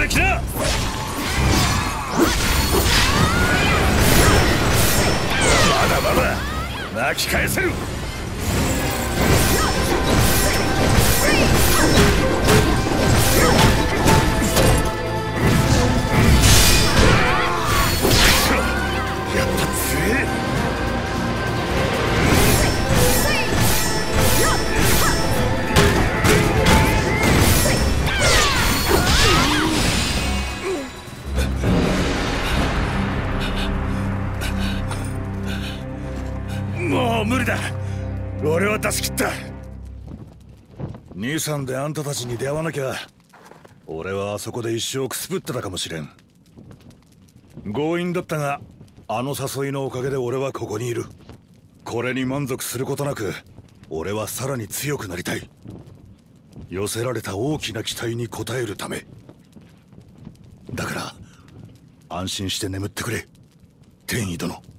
で来な。まだまだ巻き返せる。やったぜ。もう無理だ。俺は出し切った。23であんたたちに出会わなきゃ俺はあそこで一生くすぶってたかもしれん。強引だったがあの誘いのおかげで俺はここにいる。これに満足することなく俺はさらに強くなりたい。寄せられた大きな期待に応えるためだから安心して眠ってくれ天意殿。